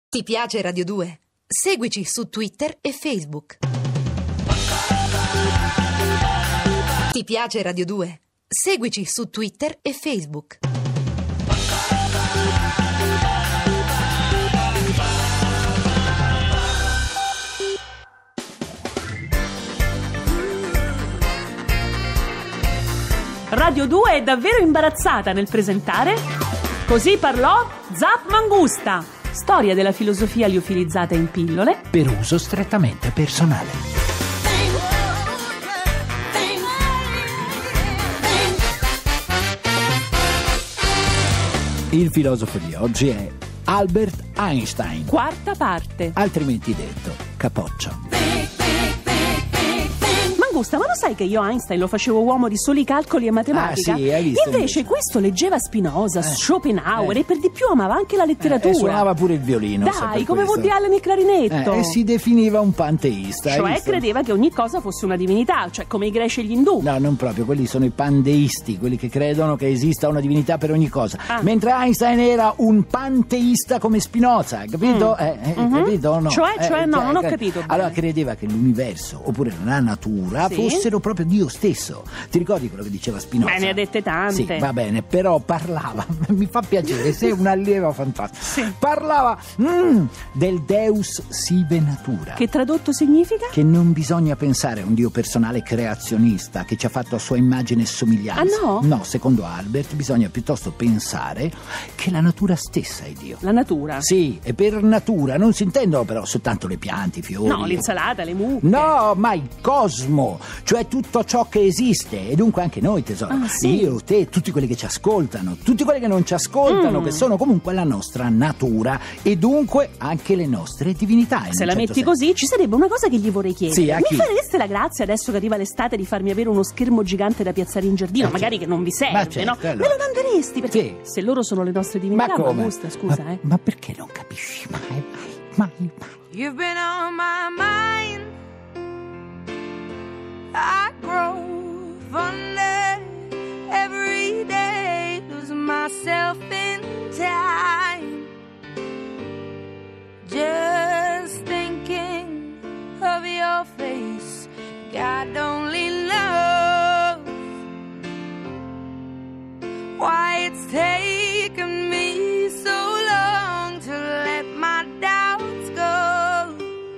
Ti piace Radio 2? Seguici su Twitter e Facebook. Ti piace Radio 2? Seguici su Twitter e Facebook. Radio 2 è davvero imbarazzata nel presentare Così parlò Zap Mangusta, storia della filosofia liofilizzata in pillole per uso strettamente personale. Il filosofo di oggi è Albert Einstein, quarta parte. altrimenti detto Capoccia. Mangusta, ma lo sai che io Einstein lo facevo uomo di soli calcoli e matematica? Ah, sì, hai visto, invece questo leggeva Spinoza, Schopenhauer e per di più amava anche la letteratura. Suonava pure il violino. Dai, come Woody Allen il clarinetto. E si definiva un panteista. Cioè credeva che ogni cosa fosse una divinità, cioè come i greci e gli indù. No, non proprio, quelli sono i pandeisti, quelli che credono che esista una divinità per ogni cosa. Mentre Einstein era un panteista come Spinoza, capito? Capito? No. Cioè, no, non ho capito bene. Allora credeva che l'universo, oppure la natura, fossero proprio Dio stesso. Ti ricordi quello che diceva Spinoza? Ne ha dette tante. Sì, va bene, però parlava, mi fa piacere, sei un allievo fantastico. Sì. Parlava del Deus sive natura. Che tradotto significa? Che non bisogna pensare a un Dio personale creazionista che ci ha fatto a sua immagine e somiglianza. Ah, no? No, secondo Albert bisogna piuttosto pensare che la natura stessa è Dio. La natura? Sì, e per natura non si intendono però soltanto le piante, i fiori. No, l'insalata, le mucche. No, ma il cosmo, cioè tutto ciò che esiste, e dunque anche noi, tesoro. Ah, sì? Io, te, tutti quelli che ci ascoltano, tutti quelli che non ci ascoltano, che sono comunque la nostra natura e dunque anche le nostre divinità. Se la metti così, ci sarebbe una cosa che gli vorrei chiedere. Sì, a chi? Mi fareste la grazia, adesso che arriva l'estate, di farmi avere uno schermo gigante da piazzare in giardino, magari che non vi serve, Ma certo, no? allora. Me lo manderesti? Perché Sì. se loro sono le nostre divinità, Ma come? Mangusta, scusa, Ma perché non capisci mai? You've been on my mind. I grow fonder every day, lose myself in time. Just thinking of your face, God only knows why it's taken me so long to let my doubts go.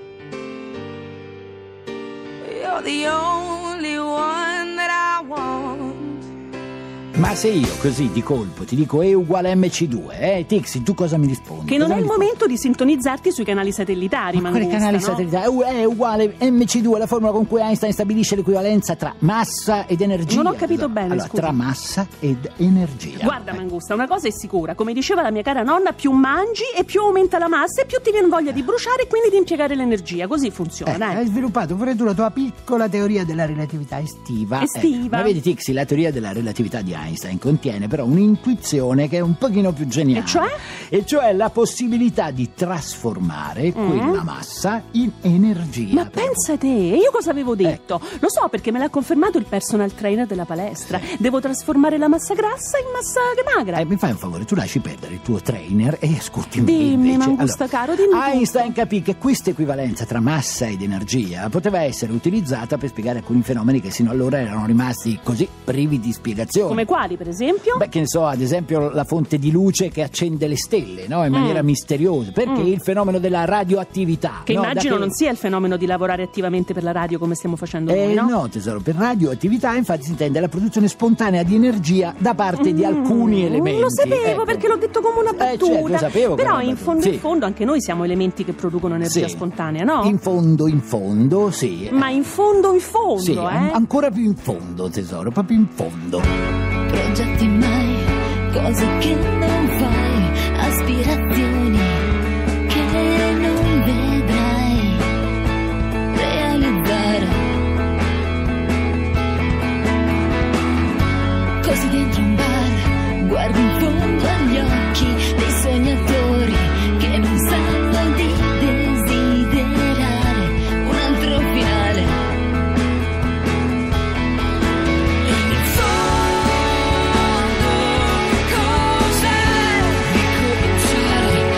You're the only one that I want. Ma se io così di colpo ti dico E uguale MC2, Tixi, tu cosa mi rispondi? Che non Cosa è mi il rispondi? momento di sintonizzarti sui canali satellitari, Ma quali Mangusta, canali no? satellitari? E uguale MC2, la formula con cui Einstein stabilisce l'equivalenza tra massa ed energia. Non ho capito bene, allora, scusa. tra massa ed energia. Guarda, Mangusta, una cosa è sicura, come diceva la mia cara nonna, più mangi e più aumenta la massa e più ti viene voglia di bruciare e quindi di impiegare l'energia, così funziona. Hai sviluppato pure tu la tua piccola teoria della relatività estiva. Estiva. Ma vedi, Tixi, la teoria della relatività di Einstein contiene però un'intuizione che è un pochino più geniale. E cioè? E cioè la possibilità di trasformare quella massa in energia. Ma pensa te, io cosa avevo detto? Lo so perché me l'ha confermato il personal trainer della palestra. Devo trasformare la massa grassa in massa magra. Mi fai un favore, tu lasci perdere il tuo trainer e ascoltami Dimmi, invece. Mangusta caro, dimmi tutto. Einstein capì che questa equivalenza tra massa ed energia poteva essere utilizzata per spiegare alcuni fenomeni che sino allora erano rimasti così privi di spiegazione. Come quali, per esempio? Beh, che ne so, ad esempio la fonte di luce che accende le stelle, no? In maniera misteriosa. Perché il fenomeno della radioattività. Che no? immagino Da non sia il fenomeno di lavorare attivamente per la radio come stiamo facendo noi, no? No, tesoro, per radioattività infatti si intende la produzione spontanea di energia da parte di alcuni elementi. Lo sapevo, perché l'ho detto come una battuta. Certo, lo sapevo che Però era una in fondo battuta. in fondo anche noi siamo elementi che producono energia Sì. spontanea, no? In fondo, sì. Ma in fondo, Sì, ancora più in fondo, tesoro, proprio in fondo. Progetti mai, cose che non fai, aspirazioni che non vedrai realizzare. Così dentro un bar, guardi in fondo agli occhi dei sognatori che non sanno di desiderare un altro finale. In fondo cos'è ricominciare?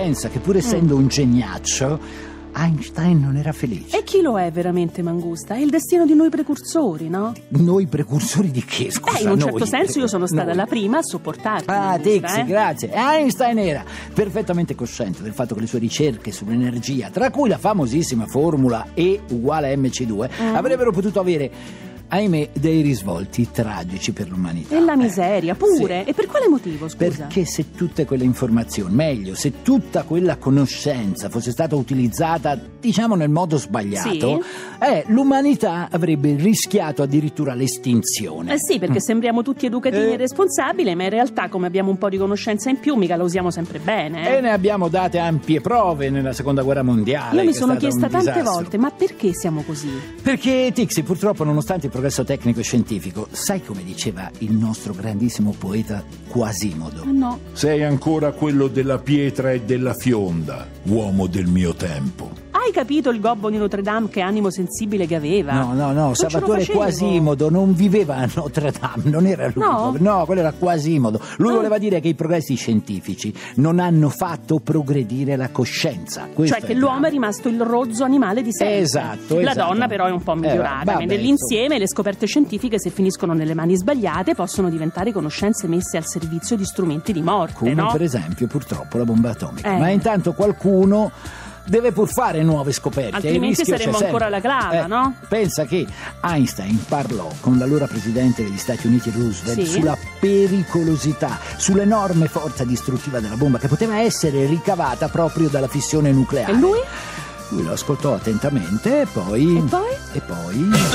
pensa che pur essendo un geniaccio, Einstein non era felice. E chi lo è veramente, Mangusta? È il destino di noi precursori, no? Noi precursori di che, scusa? In un noi, certo senso io sono stata noi. la prima a sopportarti. Ah, Mangusta, Tixi, grazie. Einstein era perfettamente cosciente del fatto che le sue ricerche sull'energia, tra cui la famosissima formula E uguale MC2, avrebbero potuto avere, ahimè, dei risvolti tragici per l'umanità. E la miseria, pure. Sì. E per quale motivo, scusa? Perché se tutte quelle informazioni, meglio, se tutta quella conoscenza fosse stata utilizzata, diciamo, nel modo sbagliato, l'umanità avrebbe rischiato addirittura l'estinzione. Sì, perché sembriamo tutti educativi e responsabili, ma in realtà, come abbiamo un po' di conoscenza in più, mica la usiamo sempre bene. E ne abbiamo date ampie prove nella Seconda Guerra Mondiale. Io mi che è sono stata chiesta un tante disastro. volte, ma perché siamo così? Perché, Tixi, purtroppo, nonostante il progresso tecnico e scientifico, sai come diceva il nostro grandissimo poeta Quasimodo? No. Sei ancora quello della pietra e della fionda, uomo del mio tempo. Hai capito il gobbo di Notre Dame che animo sensibile che aveva? No, Non ce lo Salvatore facevo. Quasimodo non viveva a Notre Dame, non era lui. No? Quello era Quasimodo. Lui voleva dire che i progressi scientifici non hanno fatto progredire la coscienza. Questo Cioè che l'uomo è rimasto il rozzo animale di sempre. Esatto. La donna però è un po' migliorata. vabbè, Nell'insieme le scoperte scientifiche, se finiscono nelle mani sbagliate, possono diventare conoscenze messe al servizio di strumenti di morte, come no? per esempio purtroppo la bomba atomica. Eh. Ma intanto qualcuno deve pur fare nuove scoperte. Altrimenti il rischio saremmo c'è ancora sempre. alla clava, no? Pensa che Einstein parlò con l'allora presidente degli Stati Uniti Roosevelt Sì. sulla pericolosità, sull'enorme forza distruttiva della bomba che poteva essere ricavata proprio dalla fissione nucleare. E lui? Lui lo ascoltò attentamente e poi... E poi?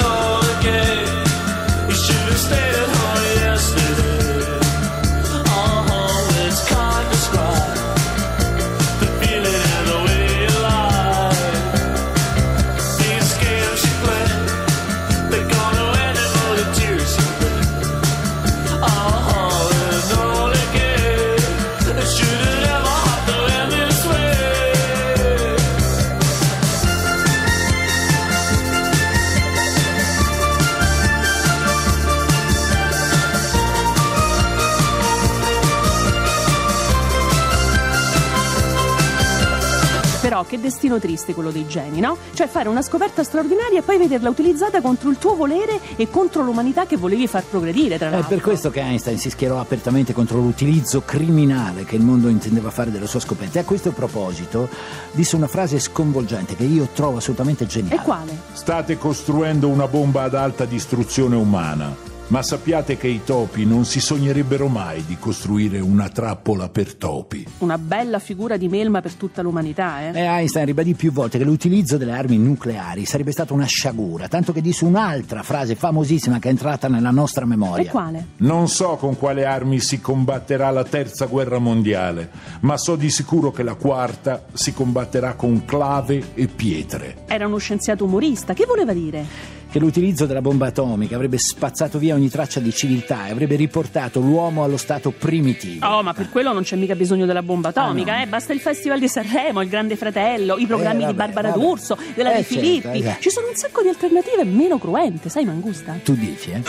Però che destino triste quello dei geni, no? Cioè fare una scoperta straordinaria e poi vederla utilizzata contro il tuo volere e contro l'umanità che volevi far progredire, tra È l'altro. per questo che Einstein si schierò apertamente contro l'utilizzo criminale che il mondo intendeva fare della sua scoperta. E a questo proposito disse una frase sconvolgente che io trovo assolutamente geniale. E quale? State costruendo una bomba ad alta distruzione umana, ma sappiate che i topi non si sognerebbero mai di costruire una trappola per topi. Una bella figura di melma per tutta l'umanità, E Einstein ribadì più volte che l'utilizzo delle armi nucleari sarebbe stata una sciagura, tanto che disse un'altra frase famosissima che è entrata nella nostra memoria. E quale? Non so con quale armi si combatterà la terza guerra mondiale, ma so di sicuro che la quarta si combatterà con clave e pietre. Era uno scienziato umorista, che voleva dire? Che l'utilizzo della bomba atomica avrebbe spazzato via ogni traccia di civiltà e avrebbe riportato l'uomo allo stato primitivo. Oh, ma per quello non c'è mica bisogno della bomba atomica, no. Basta il Festival di Sanremo, il Grande Fratello, i programmi vabbè, di Barbara vabbè. D'Urso, della De Certo, Filippi. esatto. Ci sono un sacco di alternative meno cruente, sai, Mangusta? Tu dici, eh?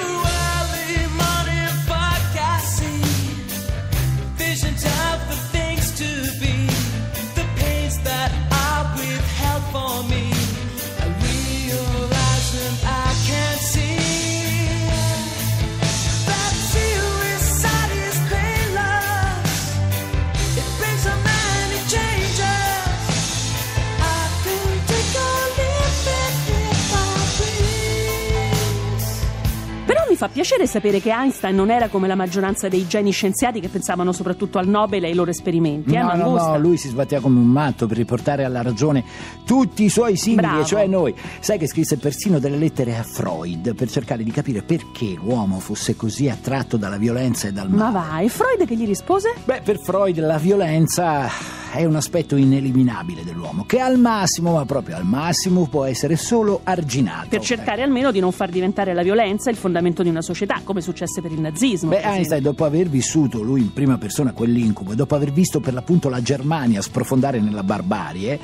Mi fa piacere sapere che Einstein non era come la maggioranza dei geni scienziati che pensavano soprattutto al Nobel e ai loro esperimenti, Mangusta? No, lui si sbatteva come un matto per riportare alla ragione tutti i suoi simili, Bravo. e cioè noi. Sai che scrisse persino delle lettere a Freud per cercare di capire perché l'uomo fosse così attratto dalla violenza e dal male. Ma va, e Freud che gli rispose? Beh, per Freud la violenza è un aspetto ineliminabile dell'uomo, che al massimo, ma proprio al massimo, può essere solo arginato. Per cercare almeno di non far diventare la violenza il fondamento di una società, come successe per il nazismo. Beh, per esempio. Einstein, dopo aver vissuto lui in prima persona quell'incubo e dopo aver visto per l'appunto la Germania sprofondare nella barbarie,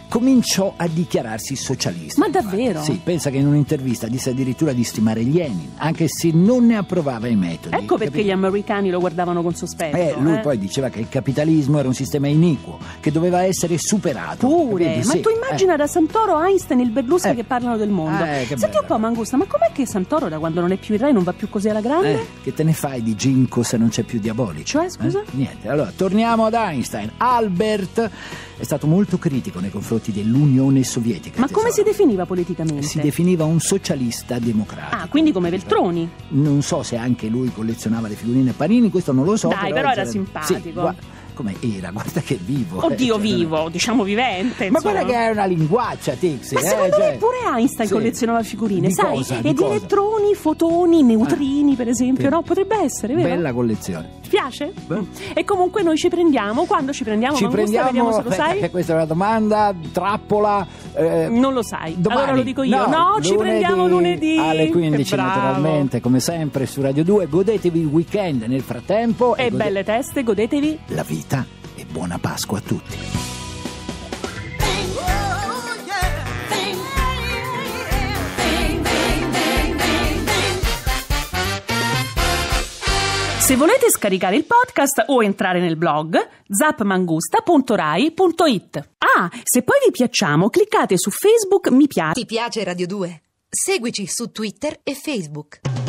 cominciò a dichiararsi socialista. Ma davvero? Sì, pensa che in un'intervista disse addirittura di stimare Lenin, anche se non ne approvava i metodi. Ecco perché gli americani lo guardavano con sospetto. Lui poi diceva che il capitalismo era un sistema iniquo, che doveva essere superato. Pure, Capito? ma Sì. tu immagina da Santoro, Einstein e il Berlusca che parlano del mondo. Che Senti un po', Mangusta, ma com'è che Santoro da quando non è più il re non va più così alla grande? Che te ne fai di Ginko se non c'è più Diabolico? Cioè, scusa? Niente, allora torniamo ad Einstein. Albert è stato molto critico nei confronti dell'Unione Sovietica. Ma come si definiva politicamente? Si definiva un socialista democratico. Ah, quindi come Veltroni? Non so se anche lui collezionava le figurine Panini, questo non lo so. Dai, però era c'era- simpatico. Sì, come era, guarda che vivo. Oddio, Cioè, vivo, diciamo vivente. Ma insomma. guarda che è una linguaccia, Tixi. Ma secondo cioè- me pure Einstein Sì. collezionava figurine, Di sai? cosa? E Di di cosa? elettroni, fotoni, neutrini, per esempio, Sì. no? Potrebbe essere, vero? Bella collezione. Ti piace? Beh. E comunque noi ci prendiamo, quando ci prendiamo? Ci Mangusta, prendiamo, vediamo se lo aspetta, sai. che questa è una domanda, trappola. Non lo sai, Domani. allora lo dico io. No, ci prendiamo lunedì. alle 15 Che bravo. naturalmente, come sempre su Radio 2. Godetevi il weekend nel frattempo E belle teste, godetevi. la vita e buona Pasqua a tutti. Se volete scaricare il podcast o entrare nel blog zapmangusta.rai.it. Ah, se poi vi piacciamo, cliccate su Facebook mi piace. Ti piace Radio 2? Seguici su Twitter e Facebook.